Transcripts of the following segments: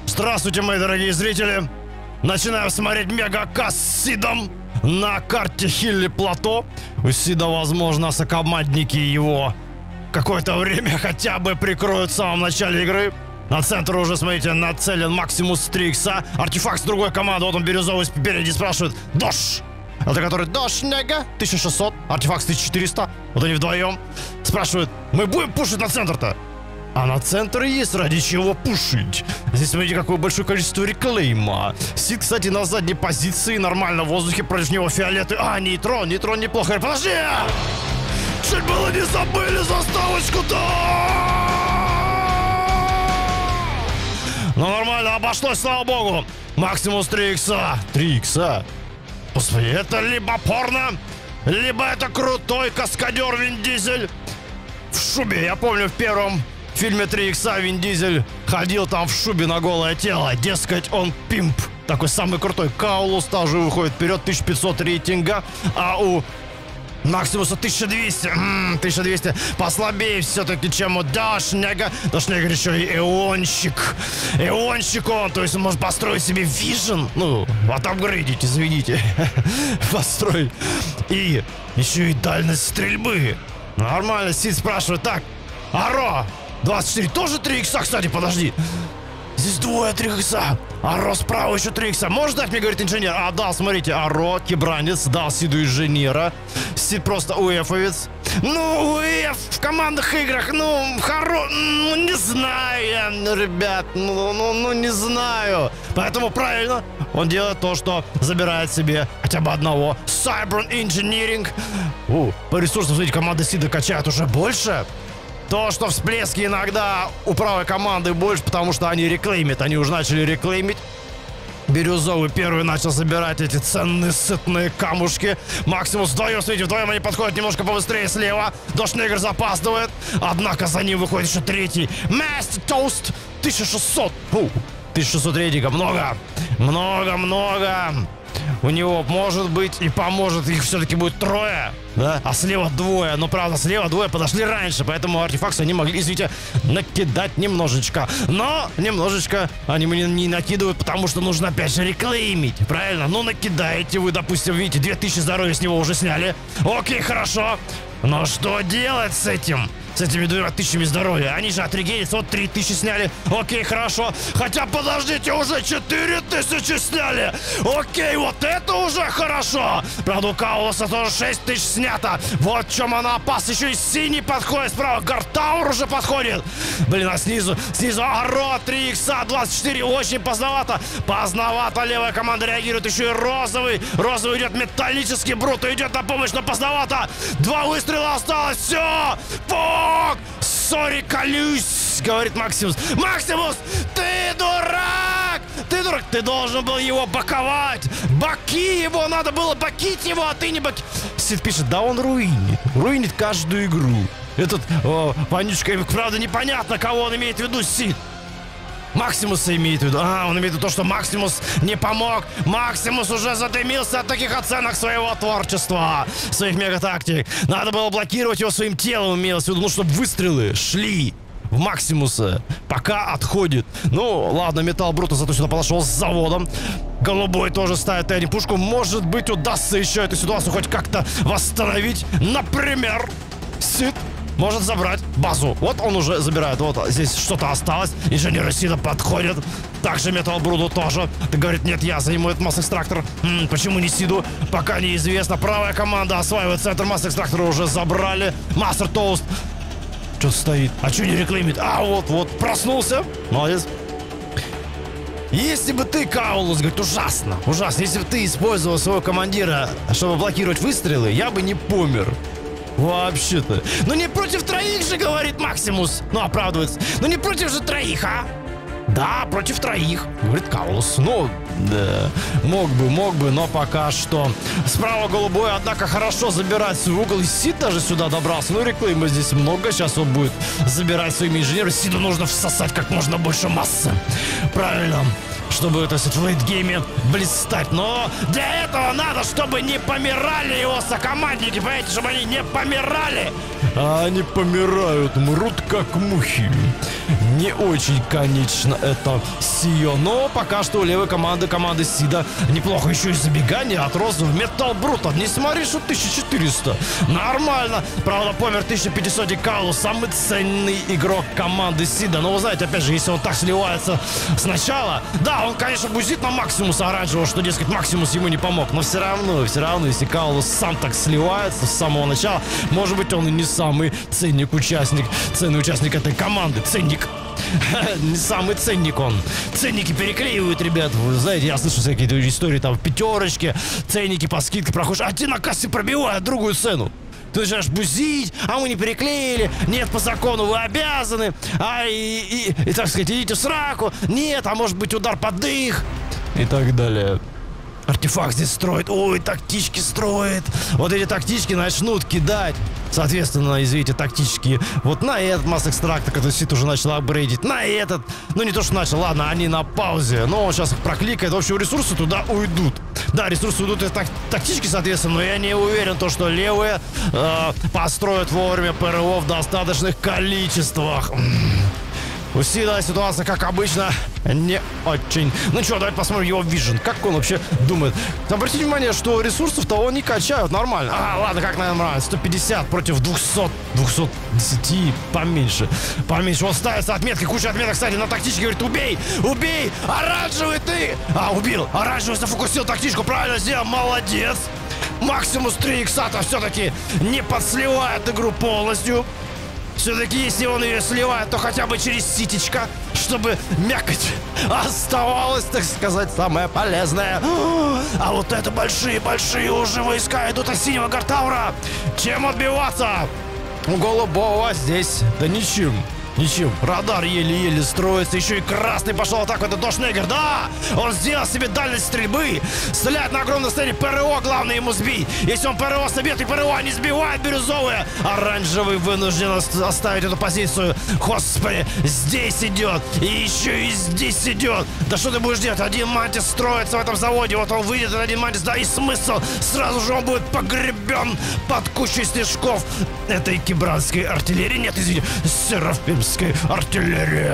Здравствуйте, мои дорогие зрители. Начинаем смотреть мегакаст с Сидом на карте Хилли Плато. У Сида, возможно, сокомандники его какое-то время хотя бы прикроют в самом начале игры. На центр уже, смотрите, нацелен Максимус 3 икса. Артефакт с другой команды. Вот он бирюзовый спереди спрашивает: Дош! Это который: Дош, нега, 1600. Артефакт 1400. Вот они вдвоем. Спрашивают: мы будем пушить на центр-то? А на центр есть ради чего пушить. Здесь смотрите, какое большое количество реклейма. Сид, кстати, на задней позиции, нормально в воздухе, против него фиолеты. А, нейтрон неплохо. Подожди! Чуть было не забыли заставочку-то! Ну нормально, обошлось, слава богу. Максимус 3 икса. 3 икса? Господи, это либо порно, либо это крутой каскадер Вин Дизель. В шубе, я помню, в первом фильме 3 икса Вин Дизель ходил там в шубе на голое тело. Дескать, он пимп. Такой самый крутой. Каулус тоже выходит вперед, 1500 рейтинга. А у Максимуса 1200. 1200 послабее все-таки, чем у Дашнега. Дашнега еще и эонщик. Эонщик он, то есть он может построить себе вижен. Ну, отапгрейдить, извините. Построить. И еще и дальность стрельбы. Нормально, Сид спрашивает: так, Аро 24 тоже 3 икса, кстати, подожди. Здесь двое 3 икса. Аро справа еще 3 икса. Можешь дать мне, говорит инженер? А, да, смотрите, Аро, кибранец, дал Сиду инженера. Сид просто уэфовец. Ну, уэф в командных играх, ну, не знаю я, ребят, ну, не знаю. Поэтому правильно, он делает то, что забирает себе хотя бы одного. Cybern Engineering. По ресурсам, смотрите, команда Сида качает уже больше. То, что всплески иногда у правой команды больше, потому что они реклеймят. Они уже начали реклеймить. Бирюзовый первый начал собирать эти ценные, сытные камушки. Максимус вдвоем, смотрите, вдвоем они подходят немножко побыстрее слева. Дошнегер запаздывает. Однако за ним выходит еще третий. Мастер Тоуст 1600. 1600 рейтинга. Много. У него может быть и поможет, их все-таки будет трое, да? А слева двое. Но правда, слева двое подошли раньше, поэтому артефакты они могли, извините, накидать немножечко. Но немножечко они мне не накидывают, потому что нужно опять же реклеймить. Правильно? Ну, накидаете вы, допустим, видите, 2000 здоровья с него уже сняли. Окей, хорошо. Но что делать с этим? С этими 2000 здоровья? Они же отрегенятся, вот 3000 сняли. Окей, хорошо. Хотя, подождите, уже 4000 сняли. Окей, вот это уже хорошо. Правда, у Каулоса тоже 6000 снято. Вот в чем она опасна. Еще и синий подходит справа. Гартаур уже подходит. Блин, а снизу Аро, 3 икса, 24. Очень поздновато. Поздновато левая команда реагирует. Еще и розовый. Розовый идет, металлический брут. Идет на помощь, но поздновато. 2 выстрела осталось. Все. Сори, колюсь, говорит Максимус. Максимус, ты дурак! Ты дурак, ты должен был его баковать. Баки его, надо было бакить его, а ты не баки. Сид пишет: да он руинит каждую игру. Этот вонючка, правда, непонятно, кого он имеет в виду, Сид. Максимуса имеет в виду. Он имеет в виду то, что Максимус не помог. Максимус уже задымился от таких оценок своего творчества, своих мегатактик. Надо было блокировать его своим телом, имелось в виду, чтобы выстрелы шли в Максимуса, пока отходит. Ну, ладно, Металл Брута зато сюда подошел с заводом. Голубой тоже ставит Энни пушку. Может быть, удастся еще эту ситуацию хоть как-то восстановить. Например, Сид может забрать базу. Вот он уже забирает. Вот здесь что-то осталось. Инженеры Сида подходят. Также Металл Бруду тоже. Ты говорит: нет, я займу этот масс-экстрактор. Почему не Сиду? Пока неизвестно. Правая команда осваивает центр. Масс-экстрактора уже забрали. Мастер Тоуст что-то стоит. А что не реклеймит? Вот. Проснулся. Молодец. Если бы ты, Каулус, говорит, ужасно. Если бы ты использовал своего командира, чтобы блокировать выстрелы, я бы не помер. Вообще-то. Ну не против троих же, говорит Максимус. Ну, оправдывается. Ну не против же троих, а? Да, против троих, говорит Каулус. Ну, да, мог бы, но пока что. Справа голубой, однако хорошо забирать свой угол. И Сид даже сюда добрался. Ну, реклейма здесь много. Сейчас он будет забирать своими инженерами. Сиду нужно всосать как можно больше массы. Правильно. Чтобы, так сказать, в лейтгейме блистать. Но для этого надо, чтобы не помирали его сокомандники, понимаете, чтобы они не помирали. А они помирают, мрут как мухи. Не очень, конечно, это вынести ее. Но пока что у левой команды Сида неплохо. Еще и забегание от Розы в Металл Брута. Не смотри, что 1400. Нормально. Правда, помер 1500 Каулу. Самый ценный игрок команды Сида. Но вы знаете, опять же, если он так сливается сначала, да, он, конечно, бузит на Максимуса оранжевого, что, дескать, Максимус ему не помог. Но все равно, если Каулу сам так сливается с самого начала, может быть, он и не самый ценный участник этой команды. Ценник. Не самый ценник он. Ценники переклеивают, ребят. Вы знаете, я слышу всякие истории там в пятерочке. Ценники по скидке проходишь, а те на кассе пробивают другую цену. Ты начинаешь бузить, а мы не переклеили. Нет, по закону вы обязаны. И так сказать, идите в сраку. Нет, а может быть удар под дых. И так далее. Артефакт здесь строит. Ой, тактички строит. Вот эти тактички начнут кидать. Соответственно, извините, тактически вот на этот Масс Экстракта, который Сид уже начал апгрейдить, на этот, ну не то, что начал, ладно, они на паузе, но он сейчас их прокликает, в общем, ресурсы туда уйдут. Да, ресурсы уйдут из тактически, соответственно, но я не уверен, что левые построят вовремя ПРО в достаточных количествах. У Сида ситуация, как обычно, не очень. Ну что, давайте посмотрим его вижен. Как он вообще думает? Обратите внимание, что ресурсов-то он не качают нормально. Ладно, как, наверное, нравится. 150 против 200. 210 поменьше. Поменьше. Он ставится отметки, куча отметок, кстати, на тактичке. Говорит, убей! Убей! Оранжевый ты! Убил! Оранжевый зафокусил тактичку. Правильно сделал. Молодец! Максимус 3 икса-то все-таки не подсливает игру полностью. Все-таки, если он ее сливает, то хотя бы через ситечко, чтобы мякоть оставалась, так сказать, самое полезное. А вот это большие уже войска идут от синего Гартаура. Чем отбиваться? У голубого здесь да ничем. Радар еле-еле строится. Еще и красный пошел в атаку. Это Дошнегер. Да! Он сделал себе дальность стрельбы. Стреляет на огромной сцене. ПРО главное ему сбить. Если он ПРО собьет, и ПРО не сбивает бирюзовые. Оранжевый вынужден оставить эту позицию. Господи, здесь идет. И еще и здесь идет. Да что ты будешь делать? Один Мантис строится в этом заводе. Вот он выйдет, один Мантис. Да и смысл. Сразу же он будет погребен под кучей снежков этой кибранской артиллерии. Нет, извини, Серафимской артиллерия.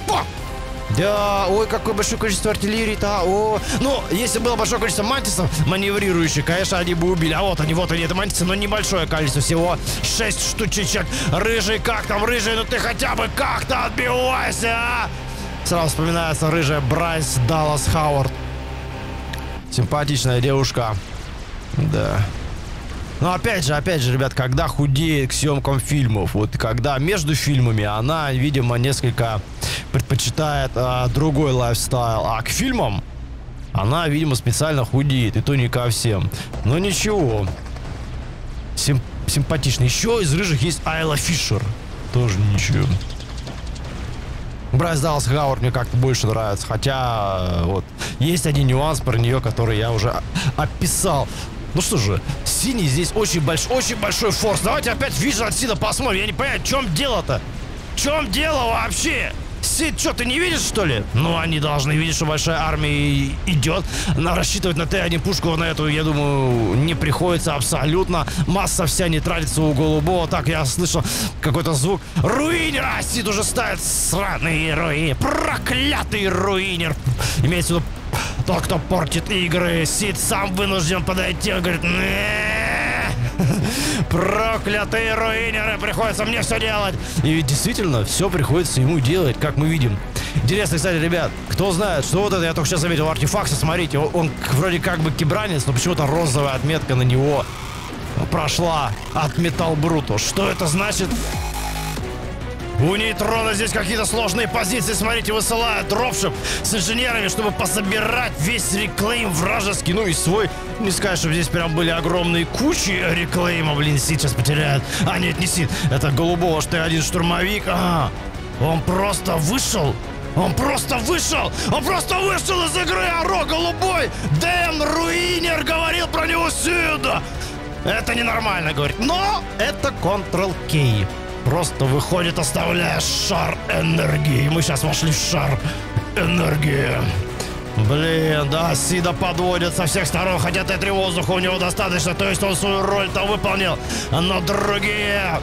Да, ой, какое большое количество артиллерии-то. Ну, если было большое количество мантисов маневрирующих, конечно, они бы убили. Вот они, это мантисы, но небольшое количество. Всего 6 штучек. Рыжий, как там, рыжий? Ну ты хотя бы как-то отбивайся, а! Сразу вспоминается рыжая Брайс Даллас Хауард. Симпатичная девушка. Да. Но опять же, ребят, когда худеет к съемкам фильмов, вот когда между фильмами она, видимо, несколько предпочитает другой лайфстайл, а к фильмам она, видимо, специально худеет, и то не ко всем. Но ничего, симпатично. Еще из рыжих есть Айла Фишер, тоже ничего. Брайс Даллас Хауард мне как-то больше нравится, хотя вот есть один нюанс про нее, который я уже описал. Ну что же, синий здесь очень большой форс. Давайте опять вижу от Сида посмотрим. Я не понимаю, в чем дело-то? В чем дело вообще? Сид, что, ты не видишь, что ли? Ну, они должны видеть, что большая армия идет. Рассчитывать на Т1 пушку на эту, я думаю, не приходится абсолютно. Масса вся не тратится у голубого. Так, я слышал какой-то звук. Руинер! А Сид уже ставит сраный руинер. Проклятый руинер. Имеется в виду тот, кто портит игры. Сид сам вынужден подойти. Он говорит, проклятые руинеры, приходится мне все делать. И ведь действительно, все приходится ему делать, как мы видим. Интересно, кстати, ребят, кто знает, что вот это, я только сейчас заметил, артефакт, смотрите, он вроде как бы кибранец, но почему-то розовая отметка на него прошла от Металл Бруто. Что это значит? У Нейтрона здесь какие-то сложные позиции. Смотрите, высылают дропшип с инженерами, чтобы пособирать весь реклейм вражеский. Ну и свой. Не сказать, чтобы здесь прям были огромные кучи реклейма. Блин, Сид сейчас потеряет. Нет, не Сид. Это голубого, что я один штурмовик. Он просто вышел. Он просто вышел из игры. Аро голубой. Дэн Руинер говорил про него сюда. Это ненормально, говорит. Но это Ctrl-K. Просто выходит, оставляя шар энергии. Мы сейчас вошли в шар энергии. Блин, да, Сида подводят со всех сторон. Хотя Т3 воздуха у него достаточно. То есть он свою роль-то выполнил. Но другие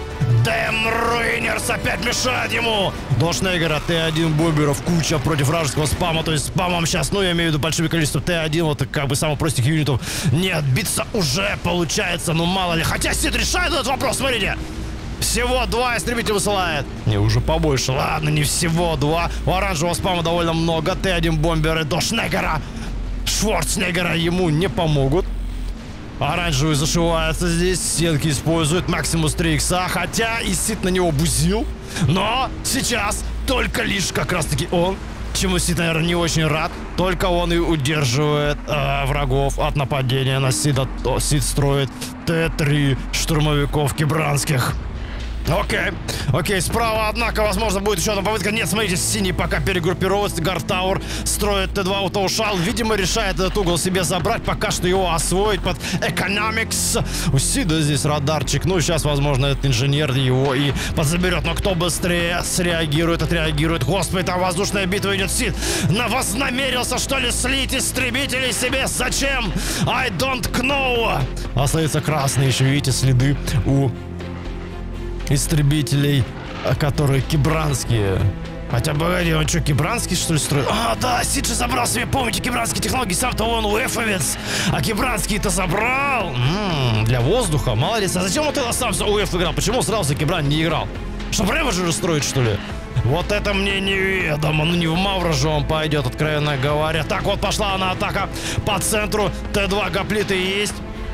Дэм Руинерс опять мешает ему. До Шнейгера Т1 бомберов куча против вражеского спама. То есть спамом сейчас, ну я имею в виду большим количеством Т1, вот как бы самых простых юнитов, не отбиться уже получается, ну мало ли. Хотя Сид решает этот вопрос, смотрите. Всего 2 истребителя высылает. Не, уже побольше. Ладно, не всего 2. У оранжевого спама довольно много. Т1 бомберы до Шнейгера. Шварценеггера ему не помогут. Оранжевый зашивается здесь. Стенки использует. Максимус 3 икса. Хотя и Сид на него бузил. Но сейчас только лишь как раз таки он, чему Сид, наверное, не очень рад, только он и удерживает врагов от нападения на Сида. Сид строит Т3 штурмовиков кибранских. Окей, справа, однако, возможно, будет еще одна попытка. Нет, смотрите, синий пока перегруппировывается. Гартауэр строит Т2, ушел. Видимо, решает этот угол себе забрать. Пока что его освоить под Economics. У Сида здесь радарчик. Ну, сейчас, возможно, этот инженер его и подзаберет. Но кто быстрее среагирует, отреагирует. Господи, там воздушная битва идет. Сид вознамерился, что ли, слить истребителей себе? Зачем? I don't know. Остается красный еще, видите, следы у истребителей, которые кибранские. Хотя, погоди, он что, кибранский, что ли, строит? А, да, Сид же забрал себе, помните, кибранские технологии, сам-то он уэфовец, а кибранский-то забрал. Для воздуха, молодец. А зачем он тогда сам за УЭФ играл? Почему сразу Кибран не играл? Чтобы Реведжера строить, что ли? Вот это мне неведомо. Ну, не в Мавра же он пойдет, откровенно говоря. Так, вот пошла она атака по центру. Т2 гоплиты есть.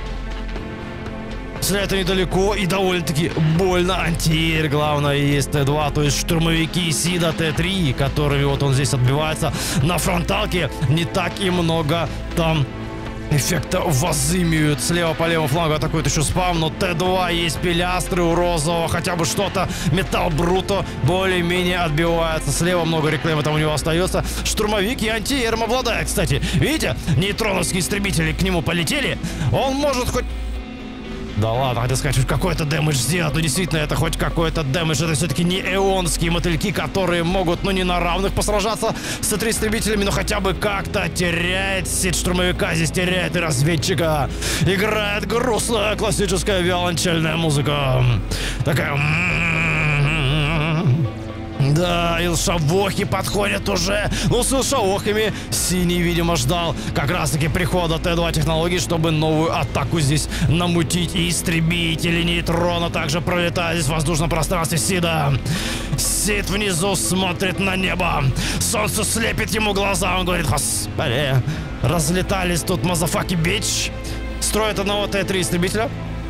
Это недалеко и довольно-таки больно. Антиэр, главное, есть Т2, то есть штурмовики Сида Т3, которыми вот он здесь отбивается. На фронталке не так и много там эффекта возымеют. Слева по левому флангу атакует еще спам, но Т2 есть пилястры у розового, хотя бы что-то. Металл Бруто более-менее отбивается. Слева много реклейма там у него остается. Штурмовик и антиэром обладает, кстати. Видите, нейтроновские истребители к нему полетели. Он может хоть... Да ладно, хотел сказать, хоть какой-то дэмэдж сделать. Но действительно, это хоть какой-то дэмэдж. Это все-таки не эонские мотыльки, которые могут, ну, не на равных посражаться с Т3 истребителями, но хотя бы как-то теряет Сид штурмовика, здесь теряет и разведчика. Играет грустная классическая виолончельная музыка. Такая... Да, илшавохи подходят уже. Ну, с илшавохами синий, видимо, ждал как раз-таки прихода Т2 технологий, чтобы новую атаку здесь намутить. И истребители нейтрона также пролетают здесь в воздушном пространстве Сида. Сид внизу смотрит на небо. Солнце слепит ему глаза. Он говорит: господи, разлетались тут мазафаки бич. Строит одного Т3 истребителя.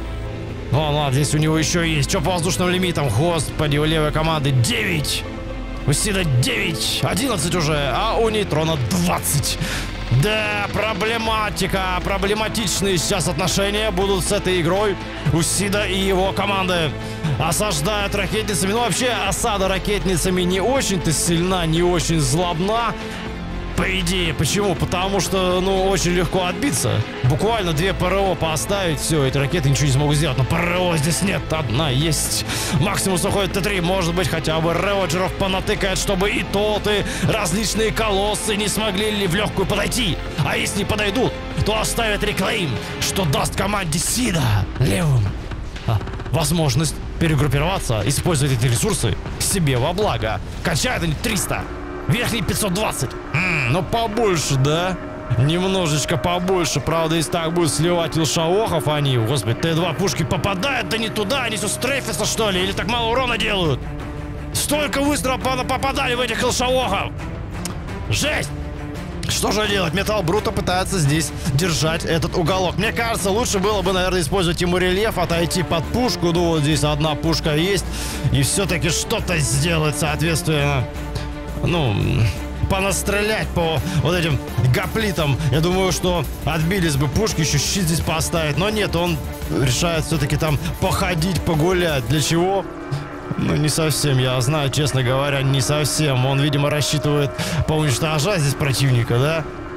Ладно, здесь у него еще есть. Что по воздушным лимитам? Господи, у левой команды 9. У Сида 9. 11 уже, а у нейтрона 20. Да, проблематика. Проблематичные сейчас отношения будут с этой игрой у Сида и его команды. Осаждают ракетницами. Ну, вообще, осада ракетницами не очень-то сильна, не очень злобна. По идее. Почему? Потому что, ну, очень легко отбиться. Буквально 2 ПРО поставить, все, эти ракеты ничего не смогут сделать. Но ПРО здесь нет, одна есть. Максимус уходит Т3, может быть, хотя бы Реведжеров понатыкает, чтобы и тот, и различные колоссы не смогли ли в легкую подойти. А если не подойдут, то оставят реклейм, что даст команде Сида левым возможность перегруппироваться, использовать эти ресурсы себе во благо. Качают они 300. Верхний 520. Ну, побольше, да? Немножечко побольше. Правда, если так будет сливать илшаохов они... Господи, Т2 пушки попадают, да не туда. Они все стрейфятся, что ли? Или так мало урона делают? Столько выстрелов попадали в этих илшаохов. Жесть! Что же делать? Металл Бруто пытается здесь держать этот уголок. Мне кажется, лучше было бы, наверное, использовать ему рельеф, отойти под пушку. Ну, вот здесь одна пушка есть. И все-таки что-то сделать, соответственно... Ну, понастрелять по вот этим гоплитам. Я думаю, что отбились бы пушки, еще щит здесь поставить. Но нет, он решает все-таки там походить, погулять. Для чего? Ну, не совсем, я знаю, честно говоря, не совсем. Он, видимо, рассчитывает поуничтожать здесь противника, да?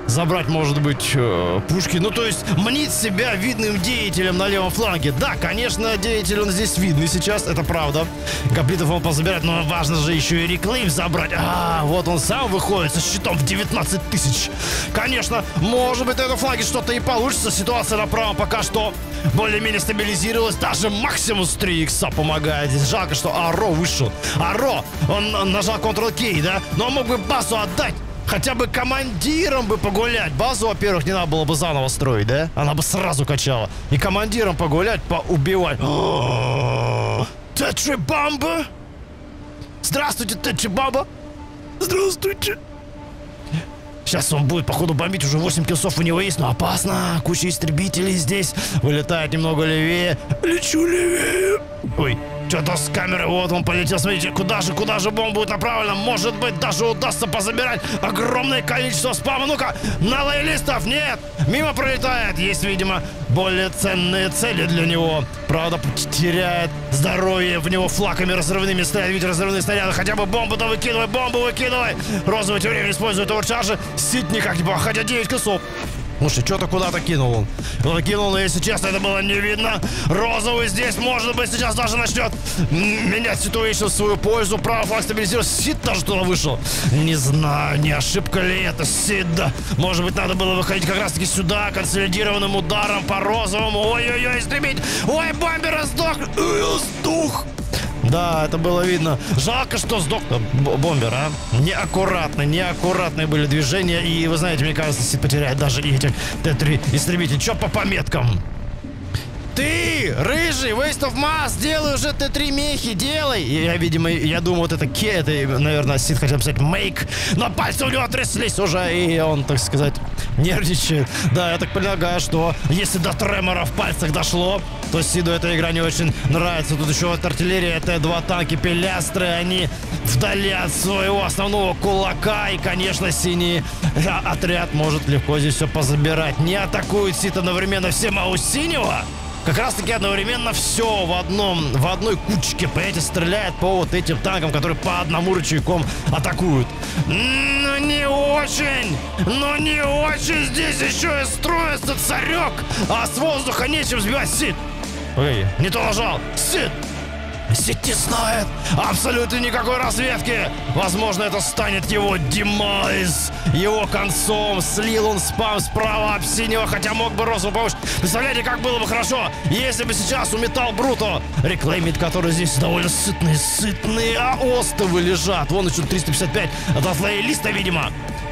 забрать, может быть, пушки. Ну, то есть, мнит себя видным деятелем на левом фланге. Да, конечно, деятель он здесь видный сейчас, это правда. Гоплитов он позабирать, но важно же еще и реклейм забрать. Вот он сам выходит со щитом в 19 тысяч. Конечно, может быть, на этом фланге что-то и получится. Ситуация на правом пока что более-менее стабилизировалась. Даже Максимус 3 икса помогает. Здесь жалко, что Аро вышел. Аро, он нажал Ctrl-K, да? Но он мог бы базу отдать. Хотя бы командиром бы погулять. Базу, во-первых, не надо было бы заново строить, да? Она бы сразу качала. И командиром погулять, поубивать. Тетри Бамба! Здравствуйте, Тетри Бамба! Здравствуйте! Сейчас он будет, походу, бомбить. Уже 8 киллсов у него есть, но опасно. Куча истребителей здесь. Вылетает немного левее. Лечу левее. Ой, что-то с камеры. Вот он полетел. Смотрите, куда же бомба будет направлена. Может быть, даже удастся позабирать огромное количество спама. Ну-ка, на лоялистов. Нет, мимо пролетает. Есть, видимо, более ценные цели для него. Правда, теряет здоровье. В него флаками разрывными стреляют. Видите, разрывные снаряды. Хотя бы бомбу-то выкидывай, бомбу выкидывай. Розовый тем временем использует оверчаржи. Сид никак не помог, хотя 9 киллсов. Слушай, что-то куда-то кинул он. Куда-то кинул, но если честно, это было не видно. Розовый здесь, может быть, сейчас даже начнет менять ситуацию в свою пользу. Правый фланг стабилизировался. Сид даже туда вышел. Не знаю, не ошибка ли это Сида. Может быть, надо было выходить как раз-таки сюда, консолидированным ударом по розовому. Ой-ой-ой, истребить. Ой, бомбер сдох. Сдох. Да, это было видно. Жалко, что сдох бомбер, а. Неаккуратные были движения. И, вы знаете, мне кажется, Сид потеряет даже и этих Т-3 истребителей. Чё по пометкам? Ты, рыжий, Waste of Mass, делай уже Т-3 мехи, делай. Я думаю, вот это наверное, Сид хотел писать make, но пальцы у него тряслись уже, и он, так сказать, нервничает. Да, я так полагаю, что если до тремора в пальцах дошло, то Сиду эта игра не очень нравится. Тут еще вот артиллерия, Т-2 танки, пилястры, они вдали от своего основного кулака, и, конечно, синий отряд может легко здесь все позабирать. Не атакует Сид одновременно всем, а у синего как раз таки одновременно все в одной кучке, понимаете, стреляет по вот этим танкам, которые по одному рычагом атакуют. Ну не очень здесь еще и строится царек, а с воздуха нечем сбивать. Сид! Ой, не то нажал. Сид! Сид не знает абсолютно никакой разведки. Возможно, это станет его демайз, его концом. Слил он спам справа от синего, хотя мог бы розову помочь. Представляете, как было бы хорошо, если бы сейчас у Металл Бруто реклеймит, который здесь довольно сытные, а остовы лежат. Вон еще 355 от лоялиста, видимо.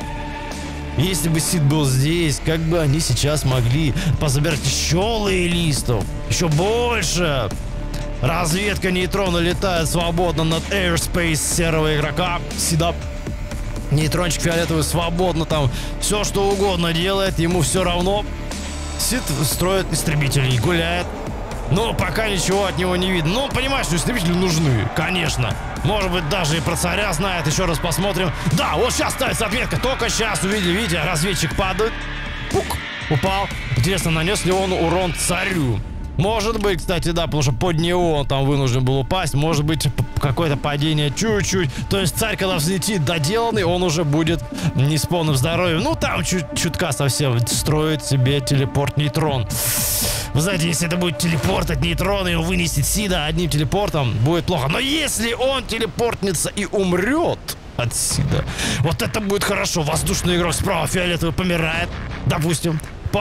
Если бы Сид был здесь, как бы они сейчас могли позабирать еще лоялистов, еще больше. Разведка нейтрона летает свободно над airspace серого игрока Сида. Нейтрончик фиолетовый свободно там все что угодно делает, ему все равно. Сид строит истребителей, гуляет. Но пока ничего от него не видно. Но он понимает, что истребители нужны, конечно. Может быть, даже и про царя знает. Еще раз посмотрим. Да, вот сейчас ставится отметка. Только сейчас увидели, видите, разведчик падает. Пук, упал. Интересно, нанес ли он урон царю? Может быть, кстати, да, потому что под него он там вынужден был упасть. Может быть, какое-то падение чуть-чуть. То есть царь, когда взлетит доделанный, он уже будет не с полным здоровьем. Ну, там чутка совсем строит себе телепорт-нейтрон. Вы знаете, если это будет телепорт от нейтрона и он вынесет Сида одним телепортом, будет плохо. Но если он телепортнется и умрет от Сида, вот это будет хорошо. Воздушный игрок справа фиолетовый помирает, допустим.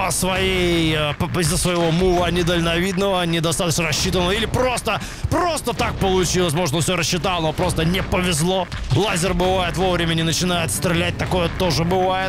Из-за своего мува недальновидного, недостаточно рассчитанного, или просто так получилось. Может, он все рассчитал, но просто не повезло. Лазер бывает вовремя не начинает стрелять, такое тоже бывает.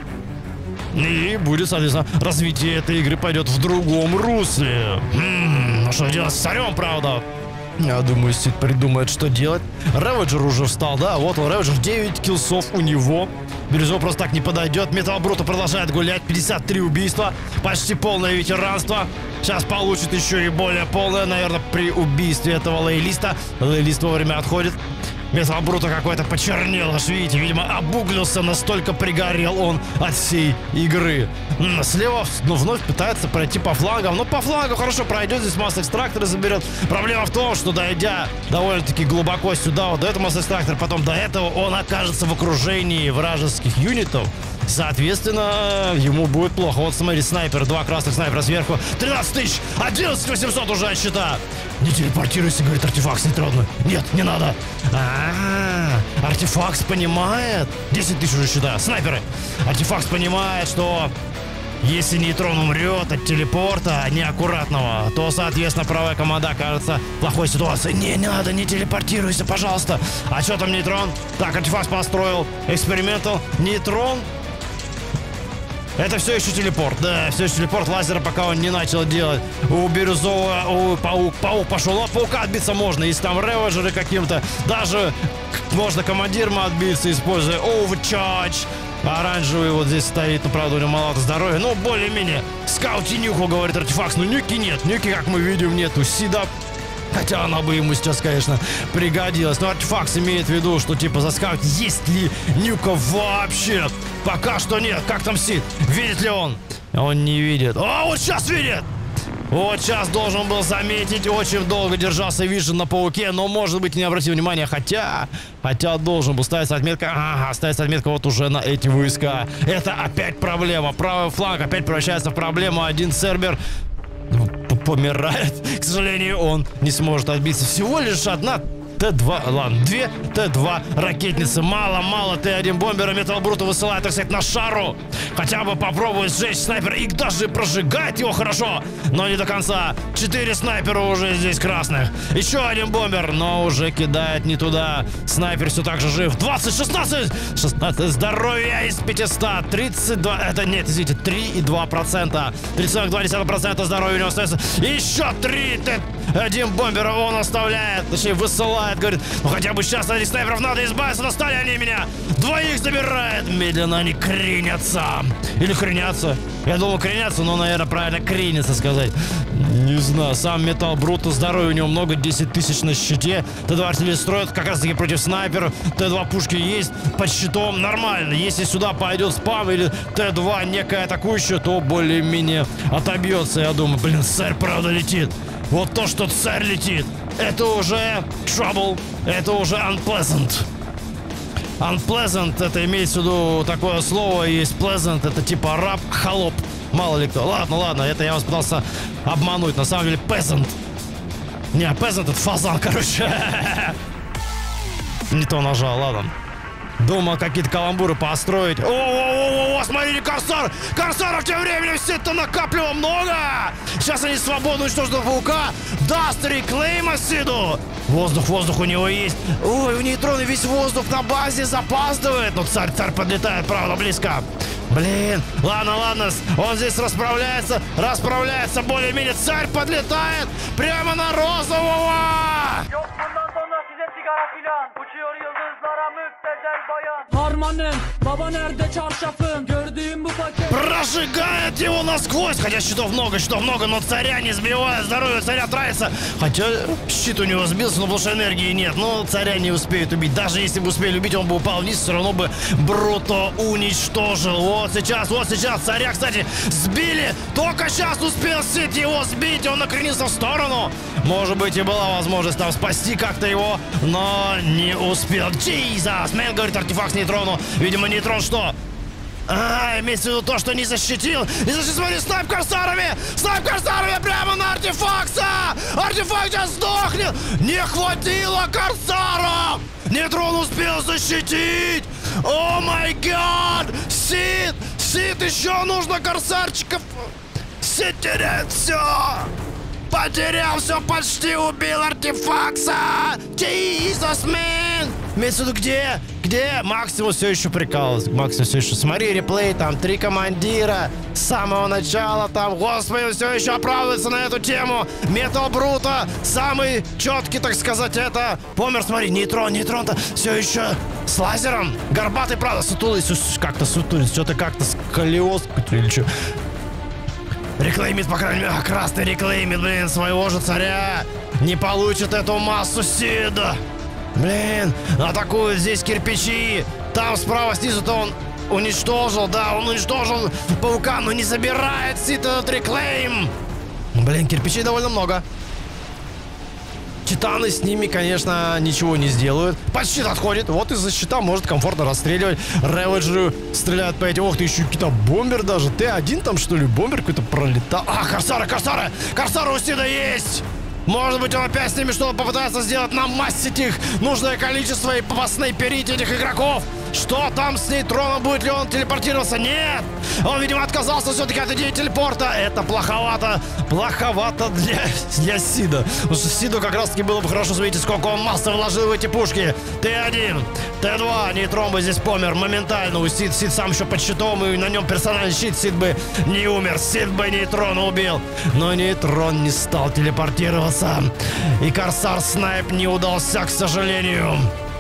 И будет, соответственно, развитие этой игры пойдет в другом русле. Ну что делать с царем, правда? Я думаю, Сид придумает, что делать. Рэваджер уже встал, да, вот он, Рэваджер, 9 киллсов у него. Бирюзов просто так не подойдет. Металл Бруто продолжает гулять. 53 убийства. Почти полное ветеранство. Сейчас получит еще и более полное, наверное, при убийстве этого лоялиста. Лоялист вовремя отходит. Металл Бруто какой-то почернел, аж видите, видимо, обуглился, настолько пригорел он от всей игры. Слева, вновь пытается пройти по флангам. Но по флангу хорошо пройдет, здесь масс-экстрактор заберет. Проблема в том, что дойдя довольно-таки глубоко сюда, вот до этого масс-экстрактора, потом до этого, он окажется в окружении вражеских юнитов. Соответственно, ему будет плохо. Вот смотри, снайпер, 2 красных снайпера сверху. 13 тысяч, 11 800 уже от счета. Не телепортируйся, говорит Артефакс нейтронный. Нет, не надо. Артефакс понимает. 10 тысяч уже счета. Снайперы. Артефакс понимает, что если нейтрон умрет от телепорта неаккуратного, то, соответственно, правая команда окажется в плохой ситуации. Не надо, не телепортируйся, пожалуйста. А что там нейтрон? Так, Артефакс построил экспериментал. Нейтрон. Это все еще телепорт, да, все еще телепорт лазера, пока он не начал делать. У бирюзового, паук пошел, от паука отбиться можно, если там реводжеры каким-то, даже можно командиром отбиться, используя overcharge. Оранжевый вот здесь стоит, ну, правда, у него маловато здоровья, но более-менее. Скаути нюху, говорит Артефакс, но нюки нет, нюки, как мы видим, нету. Сида. Хотя она бы ему сейчас, конечно, пригодилась. Но Артефакс имеет в виду, что типа за скаут есть ли нюка вообще? Пока что нет. Как там Сид? Видит ли он? Он не видит. А вот сейчас видит! Вот сейчас должен был заметить. Очень долго держался Вижен на пауке, но, может быть, не обратил внимания. Хотя должен был ставиться отметка. Ага, ставится отметка вот уже на эти войска. Это опять проблема. Правый фланг опять превращается в проблему. Один Цербер помирает. К сожалению, он не сможет отбиться. Всего лишь одна Т-2, ладно, 2 Т-2 ракетницы. Мало Т-1 бомбера. Металл Брута высылает, так сказать, на шару. Хотя бы попробует сжечь снайпера. И даже прожигает его хорошо, но не до конца. 4 снайпера уже здесь красных. Еще один бомбер, но уже кидает не туда. Снайпер все так же жив. 16 здоровья из 500. 32, это нет, извините, 3,2%. 3,2% здоровья у него остается. Еще 3 Т-1 бомбера он оставляет, точнее высылает. Говорит, ну хотя бы сейчас от этих снайперов надо избавиться, достали они меня. Двоих забирает. Медленно они кренятся. Или хренятся. Я думал кренятся, но, наверное, правильно кренятся сказать. Не знаю, сам Металл Брута, здоровья у него много, 10 тысяч на щите. Т-2 артиллерия строят как раз таки против снайперов. Т-2 пушки есть, под щитом нормально. Если сюда пойдет спам или Т-2 некая атакующая, то более-менее отобьется, я думаю. Блин, царь правда летит. Вот то, что царь летит, это уже trouble, это уже unpleasant. Unpleasant, это имеется в виду такое слово, есть pleasant, это типа раб, холоп. Мало ли кто. Ладно, это я вас пытался обмануть. На самом деле peasant. Не, peasant это фазан, короче. Не то нажал, ладно. Думал какие-то каламбуры построить. О, смотрите, Корсар! Корсаров тем временем все-то накапливало много! Сейчас они свободно уничтожат паука. Даст реклейма Сиду. Воздух у него есть. Ой, у нейтрона весь воздух на базе запаздывает. Но царь подлетает, правда, близко. Блин, ладно, он здесь расправляется более-менее. Царь подлетает прямо на розового! Harmanım, baba nerede çarşafım? Gördüğüm bu paket. Прожигает его насквозь. Хотя щитов много, но царя не сбивает. Здоровье царя тратится. Хотя щит у него сбился, но потому что энергии нет. Но царя не успеет убить. Даже если бы успели убить, он бы упал вниз, все равно бы Бруто уничтожил. Вот сейчас царя, кстати, сбили. Только сейчас успел Сид его сбить. Он накренился в сторону. Может быть, и была возможность там спасти как-то его, но не успел. Jesus, мэн, говорит Артефакс нейтрону. Видимо, нейтрон что? Имеется в виду то, что не защитил. Смотри, снайп корсарами прямо на Артефакса. Артефакт сейчас сдохнет. Не хватило корсаров. Нейтрон успел защитить. О май гад. Сид, еще нужно корсарчиков. Сид теряет все. Потерял все, почти убил Артефакса. Jesus, man. Имеется в виду где? Максимус все еще прикалывается. Максимус все еще. Смотри, реплей, там 3 командира. С самого начала там, господи, все еще оправдывается на эту тему. Металл Брута, самый четкий, так сказать, это. Помер, смотри, нейтрон-то все еще с лазером. Горбатый, правда, сутулится, как-то сутулится. Что-то как-то сколиоз или что. Реклеймит, по крайней мере, красный реклеймит, блин, своего же царя. Не получит эту массу Сида. Блин, атакуют здесь кирпичи. Там справа снизу-то он уничтожил, он уничтожил паука, но не забирает Сид этот реклейм. Блин, кирпичей довольно много. Титаны с ними, конечно, ничего не сделают. Под щит отходит. Вот из-за щита может комфортно расстреливать. Рэвиджи стреляют по этим. Ох ты, еще какие-то бомбер даже. Т1 там, что ли? Бомбер какой-то пролетал. А, корсары! Корсары у Сида есть! Может быть, он опять с ними что-то попытается сделать, намастить их нужное количество и поснайперить этих игроков. Что там с нейтроном? Будет ли он телепортироваться? Нет! Он, видимо, отказался все-таки от идеи телепорта. Это плоховато. Плоховато для Сида. Потому что Сиду как раз-таки было бы хорошо, смотрите, сколько он массы вложил в эти пушки. Т1, Т2, нейтрон бы здесь помер моментально. У Сид сам еще под щитом, и на нем персональный щит. Сид бы не умер. Сид бы нейтрона убил. Но нейтрон не стал телепортироваться. И корсар снайп не удался, к сожалению.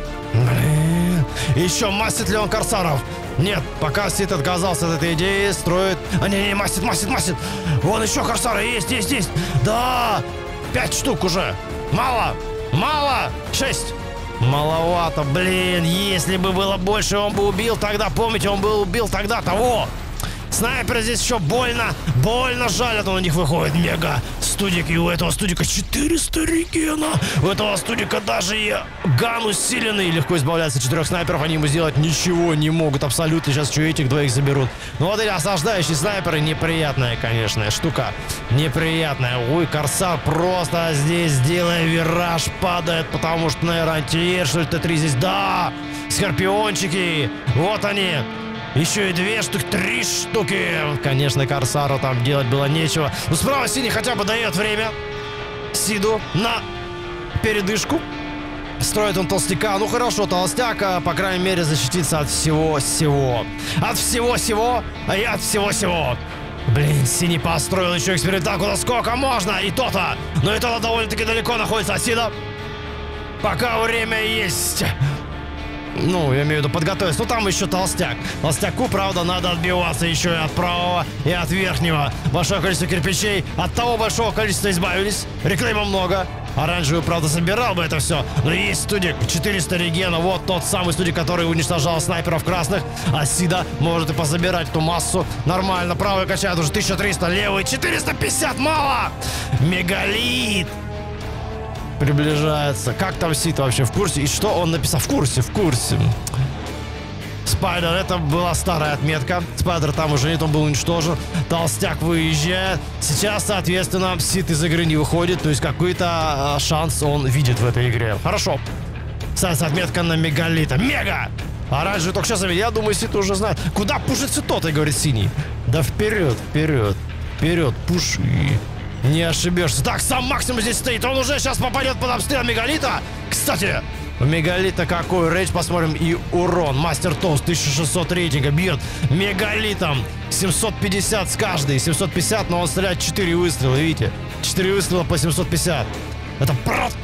Еще мастит ли он корсаров? Нет, пока Сид отказался от этой идеи, строит... А, не, мастит. Вон еще корсары есть. Да, 5 штук уже. Мало. 6. Маловато, блин. Если бы было больше, он бы убил тогда. Помните, он бы убил тогда того. Снайперы здесь еще больно жалят, он у них выходит мега студик, и у этого студика 400 регена. У этого студика даже и ган усиленный, легко избавляется от 4 снайперов, они ему сделать ничего не могут абсолютно. Сейчас еще этих двоих заберут. Ну вот эти осаждающие снайперы, неприятная, конечно, штука. Неприятная. Ой, корсар просто здесь, делая вираж, падает, потому что, наверное, антиэр, что ли, Т3 здесь. Да, скорпиончики, вот они. Еще и 2 штуки, 3 штуки. Конечно, корсару там делать было нечего. Но справа синий хотя бы дает время Сиду на передышку. Строит он толстяка. Ну хорошо, толстяк, по крайней мере, защитится от всего-сего. От всего-сего и от всего-сего. Блин, синий построил еще эксперименталку, насколько можно. И то-то. Но и то-то довольно-таки далеко находится от Сида. Пока время есть. Ну, я имею в виду подготовиться. Ну, там еще толстяк. Толстяку, правда, надо отбиваться еще и от правого, и от верхнего. Большое количество кирпичей. От того большого количества избавились. Реклейма много. Оранжевый, правда, собирал бы это все. Но есть студик. 400 регена. Вот тот самый студик, который уничтожал снайперов красных. А Сида может и позабирать эту массу. Нормально. Правый качает уже 1300. Левый 450. Мало. Мегалит. Приближается. Как там Сид вообще в курсе? И что он написал? В курсе. Спайдер, это была старая отметка. Спайдер там уже нет, он был уничтожен. Толстяк выезжает. Сейчас, соответственно, Сид из игры не выходит. То есть какой-то шанс он видит в этой игре. Хорошо. Ставится отметка на мегалита. Мега! Оранжевый только сейчас заметил. Я думаю, Сид уже знает. Куда пушится тот, и говорит синий. Да вперед. Пуши. Не ошибешься. Так, сам максимум здесь стоит. Он уже сейчас попадет под обстрел мегалита. Кстати, у мегалита какой рейдж, посмотрим. И урон. Мастер Тост 1600 рейтинга бьет мегалитом. 750 с каждой. 750, но он стреляет 4 выстрела, видите? 4 выстрела по 750. Это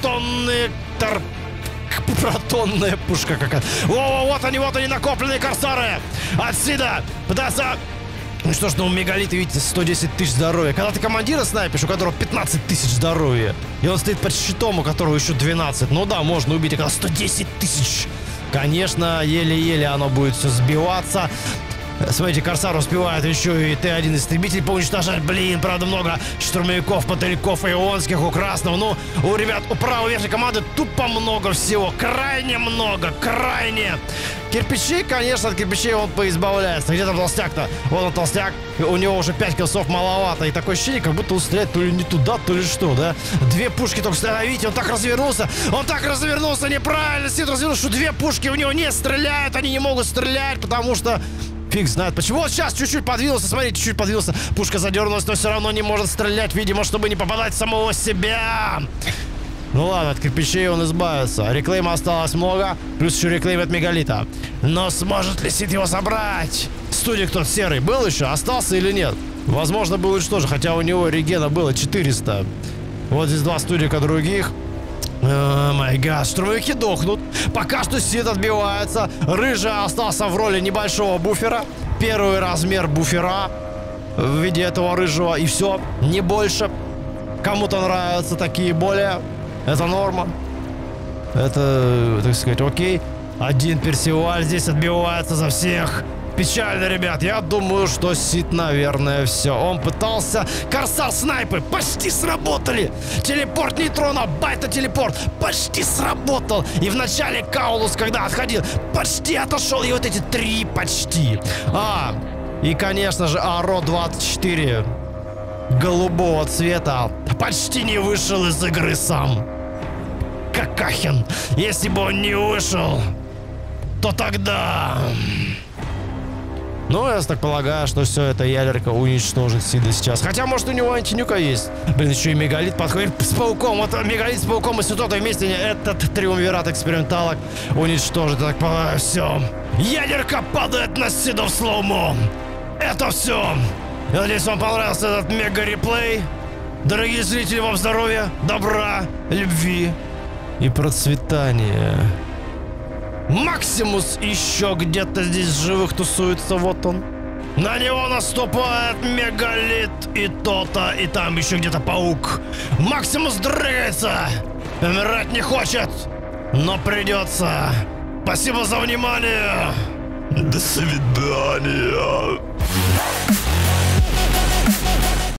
протонная пушка какая-то. О, вот они накопленные корсары. От Сида пытаются... Ну что ж, ну у мегалита, видите, 110 тысяч здоровья. Когда ты командира снайпишь, у которого 15 тысяч здоровья, и он стоит под щитом, у которого еще 12. Ну да, можно убить, а когда 110 тысяч. Конечно, еле-еле оно будет все сбиваться. Смотрите, корсар успевает еще и Т1 истребитель поуничтожать. Блин, правда, много штурмовиков, мотыльков, ионских у красного. Ну, у ребят, у правой верхней команды тупо много всего. Крайне много, крайне. Кирпичей, конечно, от кирпичей он поизбавляется. Где там толстяк-то? Вон он толстяк. У него уже 5 киллсов маловато. И такое ощущение, как будто он стреляет то ли не туда, то ли что, да? 2 пушки только стреляют. Видите, он так развернулся. Неправильно. Сид развернулся, что 2 пушки у него не стреляют. Они не могут стрелять, потому что... Фиг знает почему. Вот сейчас чуть-чуть подвинулся. Смотрите, чуть-чуть подвинулся. Пушка задернулась, но все равно не может стрелять. Видимо, чтобы не попадать в самого себя. Ну ладно, от кирпичей он избавится. Реклейма осталось много. Плюс еще реклейм от мегалита. Но сможет ли Сид его собрать? Студик тот серый был еще? Остался или нет? Возможно, был уничтожен. Хотя у него регена было 400. Вот здесь 2 студика других. О май гад, штурмовики дохнут. Пока что Сид отбивается. Рыжий остался в роли небольшого буфера. Первый размер буфера в виде этого рыжего. И все, не больше. Кому-то нравятся такие более. Это норма. Это, так сказать, окей. Один Персиваль здесь отбивается за всех. Печально, ребят. Я думаю, что Сид, наверное, все. Он пытался... Корсар-снайпы почти сработали. Телепорт нейтрона, байта-телепорт почти сработал. И в начале Каулус, когда отходил, почти отошел. И вот эти 3 почти. И, конечно же, Аро-24 голубого цвета почти не вышел из игры сам. Какахин. Если бы он не вышел, то тогда... Ну, я так полагаю, что все это ядерка уничтожит Сида сейчас. Хотя, может, у него антинюка есть. Блин, еще и мегалит подходит с пауком. Вот мегалит с пауком и Сюдота вместе этот триумвират эксперименталок уничтожит. Я так полагаю, все. Ядерка падает на Сида в слоумо. Это все. Я надеюсь, вам понравился этот мега-реплей. Дорогие зрители, вам здоровья, добра, любви и процветания. Максимус еще где-то здесь живых тусуется, вот он. На него наступает мегалит и то-то, и там еще где-то паук. Максимус дрыгается, умирать не хочет, но придется. Спасибо за внимание. До свидания.